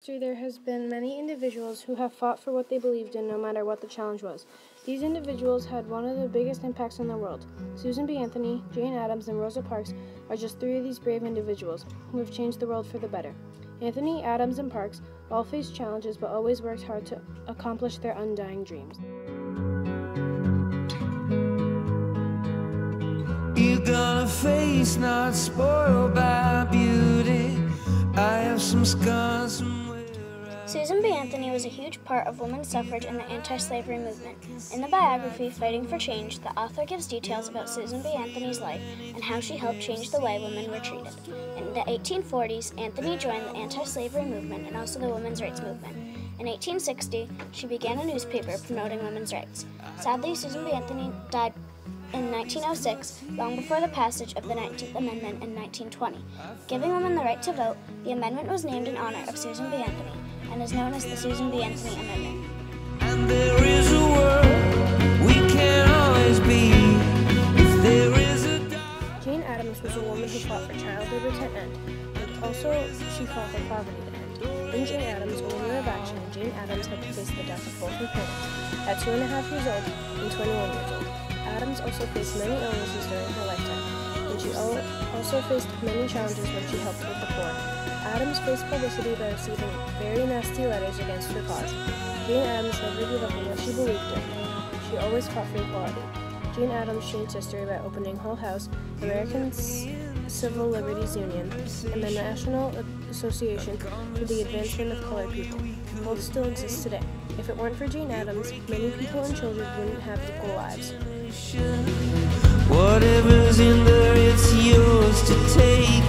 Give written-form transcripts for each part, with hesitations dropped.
There has been many individuals who have fought for what they believed in no matter what the challenge was. These individuals had one of the biggest impacts on the world. Susan B. Anthony, Jane Addams, and Rosa Parks are just three of these brave individuals who have changed the world for the better. Anthony, Addams, and Parks all faced challenges but always worked hard to accomplish their undying dreams. You got a face not spoiled by beauty. I have some scars. Susan B. Anthony was a huge part of women's suffrage and the anti-slavery movement. In the biography, Fighting for Change, the author gives details about Susan B. Anthony's life and how she helped change the way women were treated. In the 1840s, Anthony joined the anti-slavery movement and also the women's rights movement. In 1860, she began a newspaper promoting women's rights. Sadly, Susan B. Anthony died in 1906, long before the passage of the 19th Amendment in 1920. Giving women the right to vote, the amendment was named in honor of Susan B. Anthony and is known as the Susan B. Anthony Amendment. And there is a world we can always be if there is a Jane Addams was a woman who fought for child labor to end, and also she fought for poverty to end. In Jane Addams, a woman of action, Jane Addams had to face the death of both her parents at 2.5 years old and 21 years old. Addams also faced many illnesses during her lifetime, and she also faced many challenges when she helped with the poor. Addams faced publicity by receiving very nasty letters against her cause. Jane Addams never gave up on what she believed in. She always fought for equality. Jane Addams changed history by opening Hull House, American Civil Liberties Union, and the National Association for the Advancement of Colored People. Both still exist today. If it weren't for Jane Addams, many people and children wouldn't have equal lives. Whatever's in there, it's yours to take.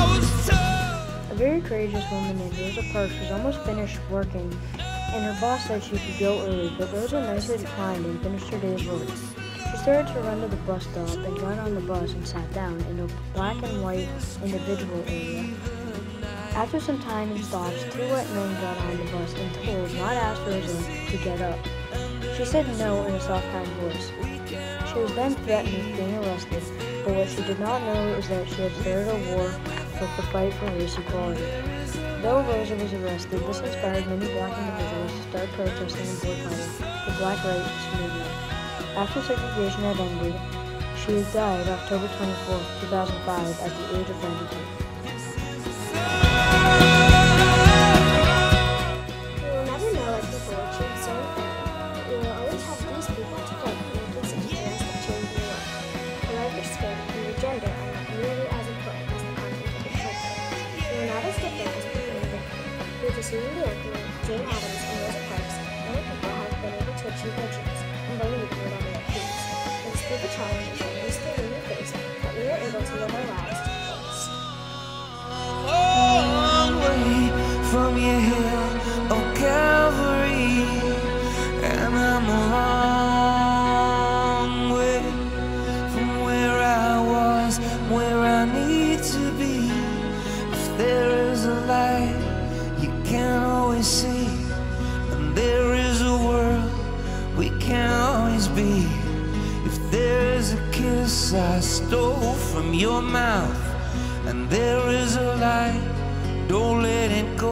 A very courageous woman named Rosa Parks was almost finished working, and her boss said she could go early, but Rosa nicely declined and finished her day's work. She started to run to the bus stop and got on the bus and sat down in a black and white individual area. After some time and stops, two white men got on the bus and told, not ask Rosa, to get up. She said no in a soft, kind voice. She was then threatened with being arrested, but what she did not know is that she had started a war with the fight for race equality. Though Rosa was arrested, this inspired many black individuals to start protesting and boycotting the Black Rights Movement. After segregation had ended, she died October 24, 2005 at the age of 92. We will never know our people achieved certain things, but we will always have these people to thank for making suggestions that change the world. The life of skin and the gender are not nearly as important as the content of the culture. We are not as different as people think. Due to Susan B. Anthony, Jane Addams, and Rosa Parks, many people have been able to achieve their dreams and believe in whatever it means. And through the challenges that we still really face, that we are able to live our lives to the fullest. long way from your hill of Calvary, and I'm a long way from where I was, where I need to be. If there is a light you can always see, and there is a world we can always be. If there is a kiss I stole from your mouth, and there is a light, don't let it go.